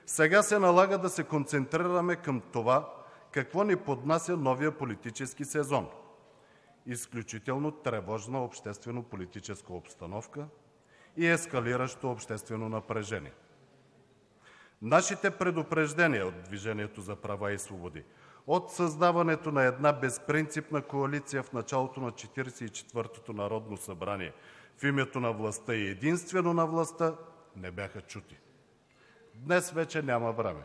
Сега се налага да се концентрираме към това, какво ни поднася новия политически сезон. Изключително тревожна обществено-политическа обстановка и ескалиращо обществено напрежение. Нашите предупреждения от Движението за права и свободи от създаването на една безпринципна коалиция в началото на 44-тото Народно събрание в името на властта и единствено на властта не бяха чути. Днес вече няма време.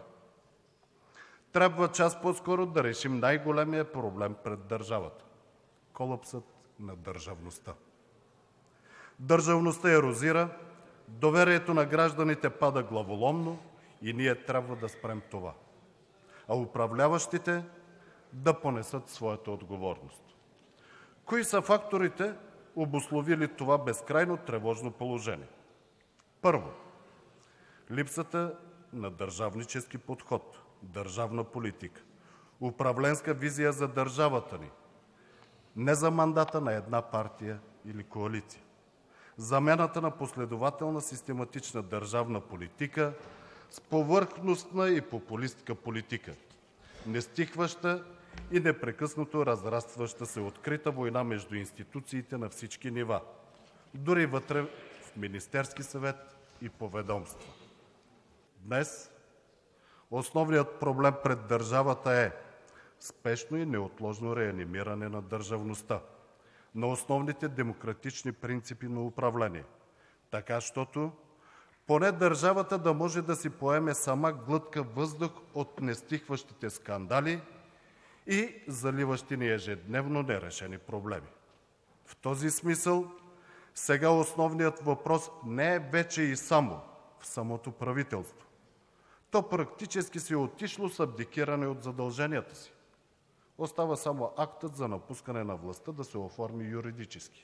Трябва час по-скоро да решим най-големия проблем пред държавата – колапсът на държавността. Държавността ерозира, доверието на гражданите пада главоломно и ние трябва да спрем това, а управляващите да понесат своята отговорност. Кои са факторите, обусловили това безкрайно тревожно положение? Първо, липсата на държавнически подход, държавна политика, управленска визия за държавата ни, не за мандата на една партия или коалиция. Замената на последователна систематична държавна политика с повърхностна и популистка политика, нестихваща и непрекъснато разрастваща се открита война между институциите на всички нива, дори вътре в Министерски съвет и по ведомства. Днес основният проблем пред държавата е спешно и неотложно реанимиране на държавността, на основните демократични принципи на управление, така щото поне държавата да може да си поеме сама глътка въздух от нестихващите скандали и заливащи ни ежедневно нерешени проблеми. В този смисъл сега основният въпрос не е вече и само в самото правителство. То практически си е отишло с абдикиране от задълженията си. Остава само актът за напускане на властта да се оформи юридически.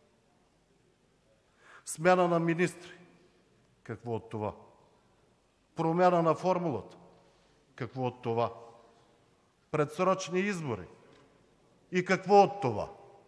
Смяна на министри. Какво от това? Промяна на формулата. Какво от това? Предсрочни избори. И какво от това?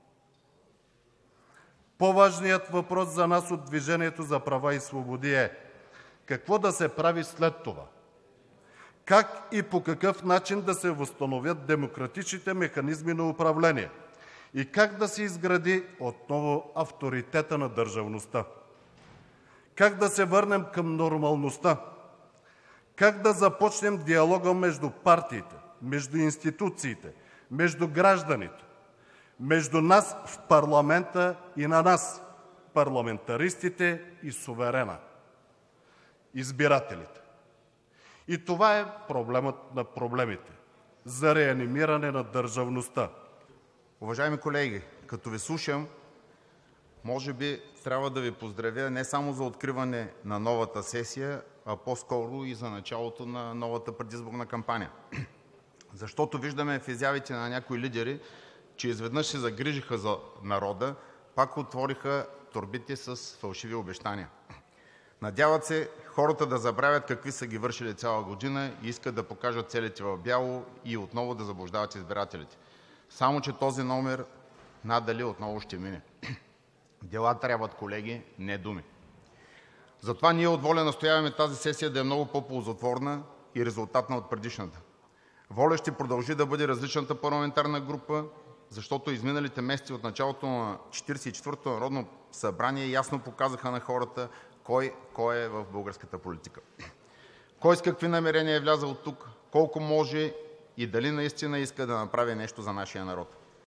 По-важният въпрос за нас от Движението за права и свободи е какво да се прави след това? Как и по какъв начин да се възстановят демократичните механизми на управление? И как да се изгради отново авторитета на държавността? Как да се върнем към нормалността? Как да започнем диалога между партиите, между институциите, между гражданите, между нас в парламента и на нас, парламентаристите и суверена, избирателите? И това е проблемът на проблемите – за реанимиране на държавността. Уважаеми колеги, като ви слушам, може би трябва да ви поздравя не само за откриване на новата сесия, а по-скоро и за началото на новата предизборна кампания. Защото виждаме в изявите на някои лидери, че изведнъж се загрижиха за народа, пак отвориха торбите с фалшиви обещания. Надяват се хората да забравят какви са ги вършили цяла година и искат да покажат целите в бяло и отново да заблуждават избирателите. Само че този номер надали отново ще мине. Дела трябват, колеги, не думи. Затова ние от ВОЛЯ настояваме тази сесия да е много по-ползотворна и резултатна от предишната. ВОЛЯ ще продължи да бъде различната парламентарна група, защото изминалите месеци от началото на 44-то Народно събрание ясно показаха на хората кой е в българската политика. Кой с какви намерения е влязъл тук, колко може и дали наистина иска да направи нещо за нашия народ.